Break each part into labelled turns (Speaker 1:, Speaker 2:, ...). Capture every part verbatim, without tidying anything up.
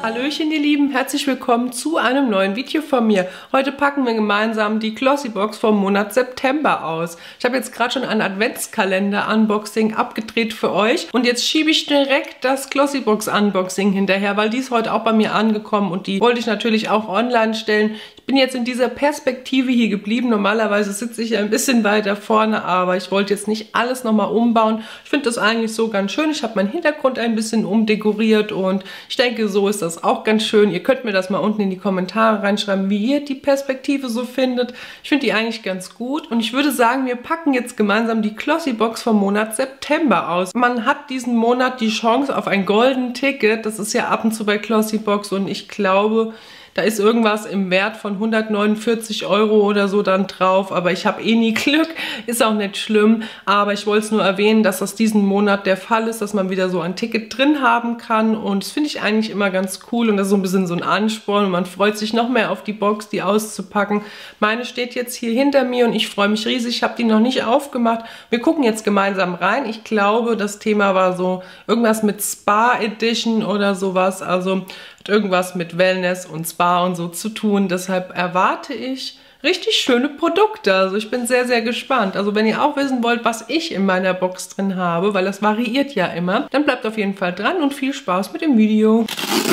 Speaker 1: Hallöchen ihr Lieben, herzlich willkommen zu einem neuen Video von mir. Heute packen wir gemeinsam die Glossybox vom Monat September aus. Ich habe jetzt gerade schon ein Adventskalender-Unboxing abgedreht für euch und jetzt schiebe ich direkt das Glossybox-Unboxing hinterher, weil die ist heute auch bei mir angekommen und die wollte ich natürlich auch online stellen. Ich bin jetzt in dieser Perspektive hier geblieben. Normalerweise sitze ich ein bisschen weiter vorne, aber ich wollte jetzt nicht alles nochmal umbauen. Ich finde das eigentlich so ganz schön. Ich habe meinen Hintergrund ein bisschen umdekoriert und ich denke, so ist das auch ganz schön. Ihr könnt mir das mal unten in die Kommentare reinschreiben, wie ihr die Perspektive so findet. Ich finde die eigentlich ganz gut und ich würde sagen, wir packen jetzt gemeinsam die Glossybox vom Monat September aus. Man hat diesen Monat die Chance auf ein Golden Ticket. Das ist ja ab und zu bei Glossybox und ich glaube, da ist irgendwas im Wert von hundertneunundvierzig Euro oder so dann drauf, aber ich habe eh nie Glück, ist auch nicht schlimm, aber ich wollte es nur erwähnen, dass das diesen Monat der Fall ist, dass man wieder so ein Ticket drin haben kann und das finde ich eigentlich immer ganz cool und das ist so ein bisschen so ein Ansporn und man freut sich noch mehr auf die Box, die auszupacken. Meine steht jetzt hier hinter mir und ich freue mich riesig, ich habe die noch nicht aufgemacht. Wir gucken jetzt gemeinsam rein. Ich glaube, das Thema war so irgendwas mit Spa Edition oder sowas, also irgendwas mit Wellness und Spa und so zu tun. Deshalb erwarte ich richtig schöne Produkte. Also ich bin sehr, sehr gespannt. Also wenn ihr auch wissen wollt, was ich in meiner Box drin habe, weil das variiert ja immer, dann bleibt auf jeden Fall dran und viel Spaß mit dem Video.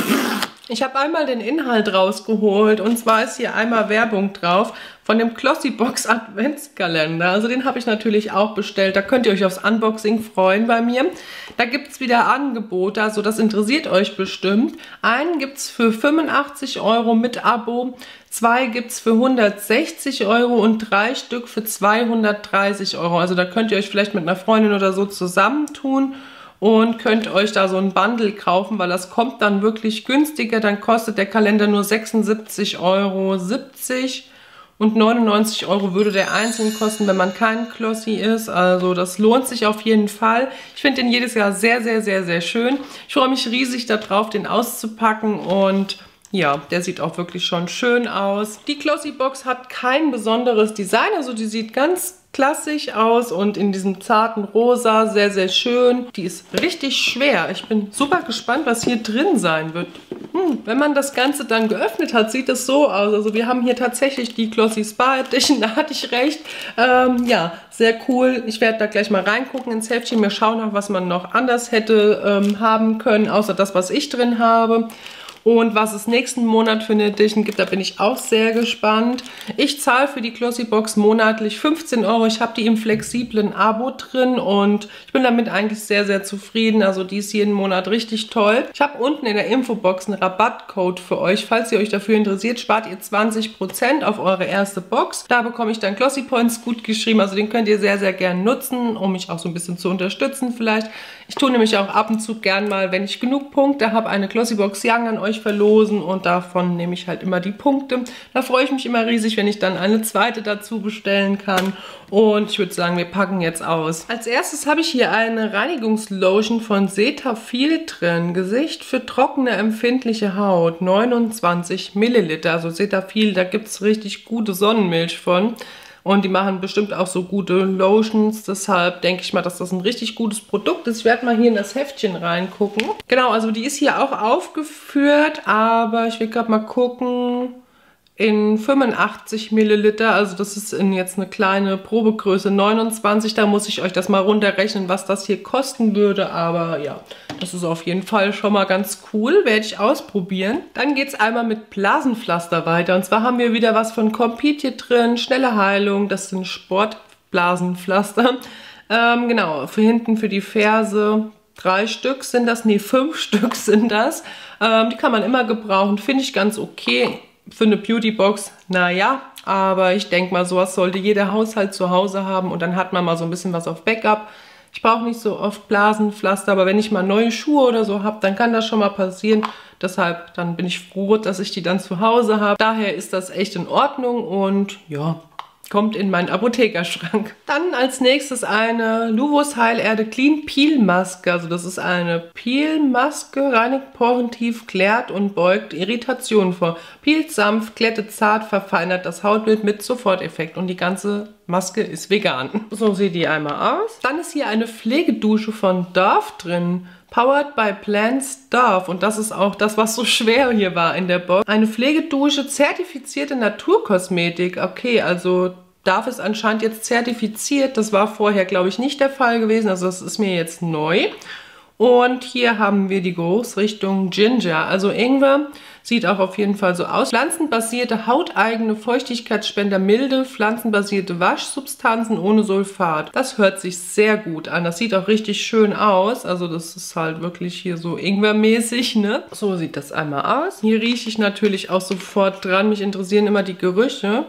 Speaker 1: Ich habe einmal den Inhalt rausgeholt und zwar ist hier einmal Werbung drauf von dem Glossybox Adventskalender. Also den habe ich natürlich auch bestellt. Da könnt ihr euch aufs Unboxing freuen bei mir. Da gibt es wieder Angebote, also das interessiert euch bestimmt. Einen gibt es für fünfundachtzig Euro mit Abo, zwei gibt es für hundertsechzig Euro und drei Stück für zweihundertdreißig Euro. Also da könnt ihr euch vielleicht mit einer Freundin oder so zusammentun und könnt euch da so ein Bundle kaufen, weil das kommt dann wirklich günstiger. Dann kostet der Kalender nur sechsundsiebzig Euro siebzig und neunundneunzig Euro würde der einzeln kosten, wenn man kein Glossy ist. Also das lohnt sich auf jeden Fall. Ich finde den jedes Jahr sehr, sehr, sehr, sehr schön. Ich freue mich riesig darauf, den auszupacken und ja, der sieht auch wirklich schon schön aus. Die Glossybox hat kein besonderes Design, also die sieht ganz klassisch aus und in diesem zarten Rosa, sehr, sehr schön. Die ist richtig schwer. Ich bin super gespannt, was hier drin sein wird. Hm, wenn man das Ganze dann geöffnet hat, sieht es so aus. Also wir haben hier tatsächlich die Glossy Spa Edition, da hatte ich recht. Ähm, ja, sehr cool. Ich werde da gleich mal reingucken ins Heftchen, mir schauen nach, was man noch anders hätte ähm, haben können, außer das, was ich drin habe. Und was es nächsten Monat für eine Edition gibt, da bin ich auch sehr gespannt. Ich zahle für die Glossybox monatlich fünfzehn Euro. Ich habe die im flexiblen Abo drin und ich bin damit eigentlich sehr, sehr zufrieden. Also die ist jeden Monat richtig toll. Ich habe unten in der Infobox einen Rabattcode für euch. Falls ihr euch dafür interessiert, spart ihr zwanzig Prozent auf eure erste Box. Da bekomme ich dann Glossy Points gut geschrieben. Also den könnt ihr sehr, sehr gern nutzen, um mich auch so ein bisschen zu unterstützen vielleicht. Ich tue nämlich auch ab und zu gern mal, wenn ich genug Punkte habe, eine Glossybox Young an euch verlosen und davon nehme ich halt immer die Punkte. Da freue ich mich immer riesig, wenn ich dann eine zweite dazu bestellen kann. Und ich würde sagen, wir packen jetzt aus. Als erstes habe ich hier eine Reinigungslotion von Cetaphil drin. Gesicht für trockene, empfindliche Haut. neunundzwanzig Milliliter. Also Cetaphil, da gibt es richtig gute Sonnenmilch von. Und die machen bestimmt auch so gute Lotions. Deshalb denke ich mal, dass das ein richtig gutes Produkt ist. Ich werde mal hier in das Heftchen reingucken. Genau, also die ist hier auch aufgeführt. Aber ich will gerade mal gucken. In fünfundachtzig Milliliter. Also das ist in jetzt eine kleine Probegröße neunundzwanzig. Da muss ich euch das mal runterrechnen, was das hier kosten würde. Aber ja, das ist auf jeden Fall schon mal ganz cool. Werde ich ausprobieren. Dann geht es einmal mit Blasenpflaster weiter. Und zwar haben wir wieder was von Compeed hier drin. Schnelle Heilung. Das sind Sportblasenpflaster. Ähm, genau, für hinten für die Ferse. Drei Stück sind das. Nee, fünf Stück sind das. Ähm, die kann man immer gebrauchen. Finde ich ganz okay. Für eine Beautybox, naja, aber ich denke mal, sowas sollte jeder Haushalt zu Hause haben und dann hat man mal so ein bisschen was auf Backup. Ich brauche nicht so oft Blasenpflaster, aber wenn ich mal neue Schuhe oder so habe, dann kann das schon mal passieren. Deshalb, dann bin ich froh, dass ich die dann zu Hause habe. Daher ist das echt in Ordnung und ja, kommt in meinen Apothekerschrank. Dann als nächstes eine Luvos Heilerde Clean Peel Maske. Also das ist eine Peel Maske, reinigt Poren tief, klärt und beugt Irritationen vor. Peelt sanft, glättet zart, verfeinert das Hautbild mit Soforteffekt. Und die ganze Maske ist vegan. So sieht die einmal aus. Dann ist hier eine Pflegedusche von Dove drin. Powered by Plants Dove. Und das ist auch das, was so schwer hier war in der Box. Eine Pflegedusche, zertifizierte Naturkosmetik. Okay, also Dove ist anscheinend jetzt zertifiziert. Das war vorher, glaube ich, nicht der Fall gewesen. Also das ist mir jetzt neu. Und hier haben wir die Geruchsrichtung Ginger, also Ingwer. Sieht auch auf jeden Fall so aus. Pflanzenbasierte, hauteigene Feuchtigkeitsspender, milde, pflanzenbasierte Waschsubstanzen ohne Sulfat. Das hört sich sehr gut an. Das sieht auch richtig schön aus. Also das ist halt wirklich hier so Ingwermäßig, ne? So sieht das einmal aus. Hier rieche ich natürlich auch sofort dran. Mich interessieren immer die Gerüche.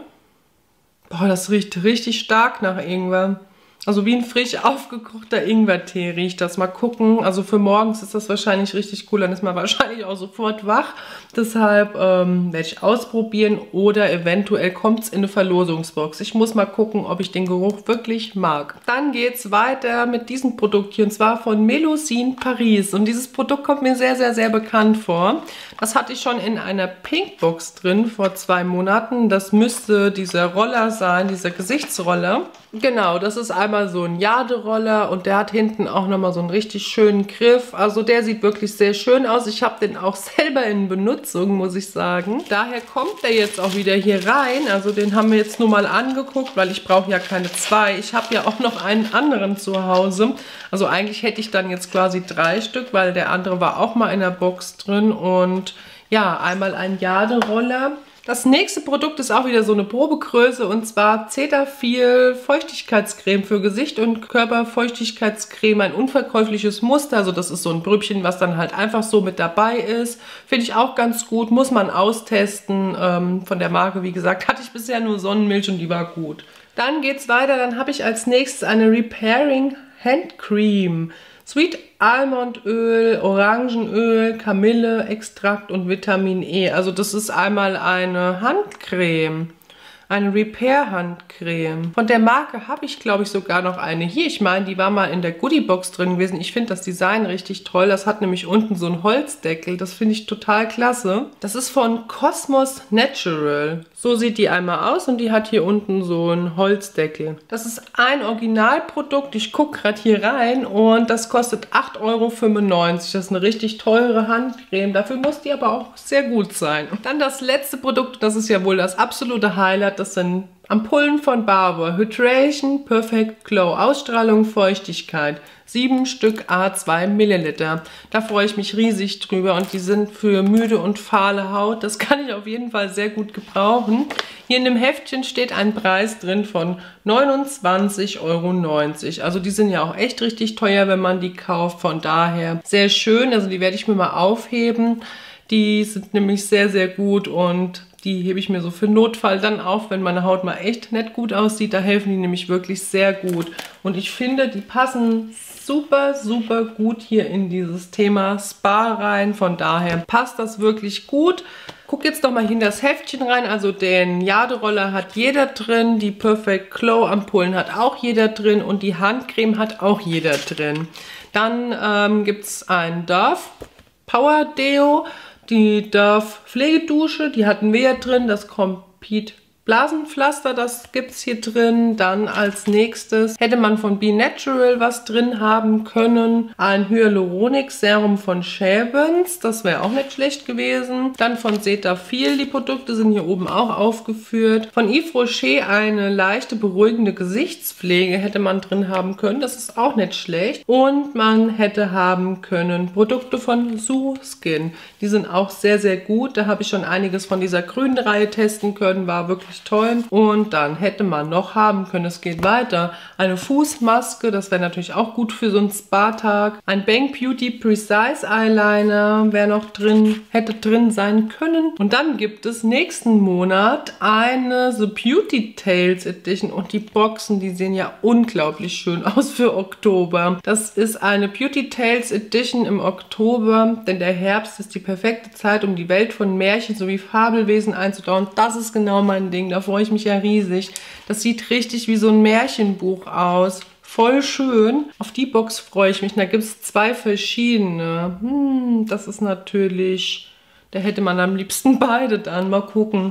Speaker 1: Boah, das riecht richtig stark nach Ingwer. Also wie ein frisch aufgekochter Ingwertee riecht das. Mal gucken. Also für morgens ist das wahrscheinlich richtig cool. Dann ist man wahrscheinlich auch sofort wach. Deshalb ähm, werde ich ausprobieren. Oder eventuell kommt es in eine Verlosungsbox. Ich muss mal gucken, ob ich den Geruch wirklich mag. Dann geht es weiter mit diesem Produkt hier. Und zwar von Melusine Paris. Und dieses Produkt kommt mir sehr, sehr, sehr bekannt vor. Das hatte ich schon in einer Pinkbox drin vor zwei Monaten. Das müsste dieser Roller sein, dieser Gesichtsroller. Genau, das ist einmal so ein Jade-Roller und der hat hinten auch nochmal so einen richtig schönen Griff. Also der sieht wirklich sehr schön aus. Ich habe den auch selber in Benutzung, muss ich sagen. Daher kommt der jetzt auch wieder hier rein. Also den haben wir jetzt nur mal angeguckt, weil ich brauche ja keine zwei. Ich habe ja auch noch einen anderen zu Hause. Also eigentlich hätte ich dann jetzt quasi drei Stück, weil der andere war auch mal in der Box drin. Und ja, einmal ein Jade-Roller. Das nächste Produkt ist auch wieder so eine Probegröße und zwar Cetaphil Feuchtigkeitscreme für Gesicht und Körperfeuchtigkeitscreme, ein unverkäufliches Muster. Also das ist so ein Brübchen, was dann halt einfach so mit dabei ist. Finde ich auch ganz gut, muss man austesten. Ähm, von der Marke, wie gesagt, hatte ich bisher nur Sonnenmilch und die war gut. Dann geht's weiter, dann habe ich als nächstes eine Repairing Hand Cream. Sweet Almondöl, Orangenöl, Kamille, Extrakt und Vitamin E. Also das ist einmal eine Handcreme, eine Repair-Handcreme. Von der Marke habe ich, glaube ich, sogar noch eine hier. Ich meine, die war mal in der Goodie-Box drin gewesen. Ich finde das Design richtig toll. Das hat nämlich unten so einen Holzdeckel. Das finde ich total klasse. Das ist von Cosmos Natural. So sieht die einmal aus und die hat hier unten so einen Holzdeckel. Das ist ein Originalprodukt. Ich gucke gerade hier rein und das kostet acht Euro fünfundneunzig. Das ist eine richtig teure Handcreme. Dafür muss die aber auch sehr gut sein. Und dann das letzte Produkt, das ist ja wohl das absolute Highlight. Das sind Ampullen von Barbour. Hydration Perfect Glow. Ausstrahlung, Feuchtigkeit. Sieben Stück A zwei Milliliter. Da freue ich mich riesig drüber und die sind für müde und fahle Haut. Das kann ich auf jeden Fall sehr gut gebrauchen. Hier in dem Heftchen steht ein Preis drin von neunundzwanzig Euro neunzig. Also die sind ja auch echt richtig teuer, wenn man die kauft. Von daher sehr schön. Also die werde ich mir mal aufheben. Die sind nämlich sehr, sehr gut und die hebe ich mir so für Notfall dann auf, wenn meine Haut mal echt nicht gut aussieht. Da helfen die nämlich wirklich sehr gut. Und ich finde, die passen super, super gut hier in dieses Thema Spa rein. Von daher passt das wirklich gut. Guck jetzt noch mal hier in das Heftchen rein. Also den Jade-Roller hat jeder drin. Die Perfect Glow Ampullen hat auch jeder drin. Und die Handcreme hat auch jeder drin. Dann ähm, gibt es ein Dove Power Deo. Die Dove Pflegedusche, die hatten wir ja drin, das Compete Blasenpflaster, das gibt es hier drin. Dann als nächstes hätte man von Be Natural was drin haben können. Ein Hyaluronik Serum von Schäbens, das wäre auch nicht schlecht gewesen. Dann von Cetaphil, die Produkte sind hier oben auch aufgeführt. Von Yves Rocher eine leichte beruhigende Gesichtspflege hätte man drin haben können, das ist auch nicht schlecht. Und man hätte haben können Produkte von Sue Skin, die sind auch sehr, sehr gut. Da habe ich schon einiges von dieser grünen Reihe testen können, war wirklich toll. Und dann hätte man noch haben können, es geht weiter, eine Fußmaske, das wäre natürlich auch gut für so einen Spa-Tag. Ein Bank Beauty Precise Eyeliner wäre noch drin, hätte drin sein können. Und dann gibt es nächsten Monat eine The Beauty Tales Edition und die Boxen, die sehen ja unglaublich schön aus für Oktober. Das ist eine Beauty Tales Edition im Oktober, denn der Herbst ist die perfekte Zeit, um die Welt von Märchen sowie Fabelwesen einzudauern. Das ist genau mein Ding. Da freue ich mich ja riesig. Das sieht richtig wie so ein Märchenbuch aus. Voll schön. Auf die Box freue ich mich. Da gibt es zwei verschiedene. Hm, das ist natürlich... Da hätte man am liebsten beide dann. Mal gucken.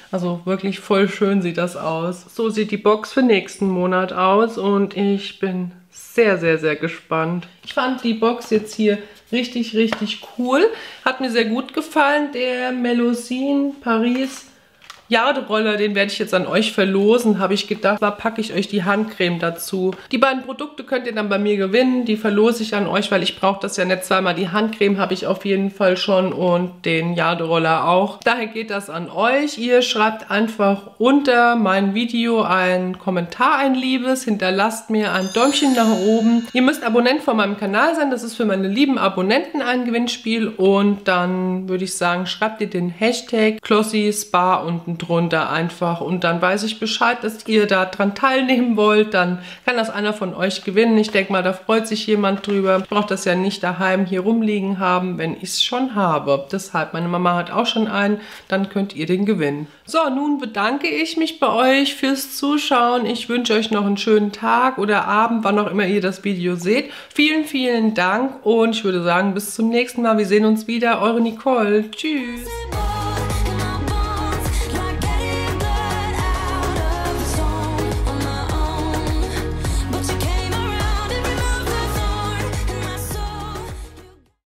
Speaker 1: Also wirklich voll schön sieht das aus. So sieht die Box für nächsten Monat aus und ich bin sehr, sehr, sehr gespannt. Ich fand die Box jetzt hier richtig, richtig cool. Hat mir sehr gut gefallen. Der Melusine Paris Jade-Roller, den werde ich jetzt an euch verlosen, habe ich gedacht. Da packe ich euch die Handcreme dazu. Die beiden Produkte könnt ihr dann bei mir gewinnen. Die verlose ich an euch, weil ich brauche das ja nicht zweimal. Die Handcreme habe ich auf jeden Fall schon und den Jade-Roller auch. Daher geht das an euch. Ihr schreibt einfach unter mein Video einen Kommentar, ein Liebes. Hinterlasst mir ein Däumchen nach oben. Ihr müsst Abonnent von meinem Kanal sein. Das ist für meine lieben Abonnenten ein Gewinnspiel. Und dann würde ich sagen, schreibt ihr den Hashtag Klossy Spa unten drunter einfach und dann weiß ich Bescheid, dass ihr da dran teilnehmen wollt, dann kann das einer von euch gewinnen. Ich denke mal, da freut sich jemand drüber. Ich brauche das ja nicht daheim hier rumliegen haben, wenn ich es schon habe. Deshalb, meine Mama hat auch schon einen, dann könnt ihr den gewinnen. So, nun bedanke ich mich bei euch fürs Zuschauen. Ich wünsche euch noch einen schönen Tag oder Abend, wann auch immer ihr das Video seht. Vielen, vielen Dank und ich würde sagen, bis zum nächsten Mal. Wir sehen uns wieder. Eure Nicole. Tschüss.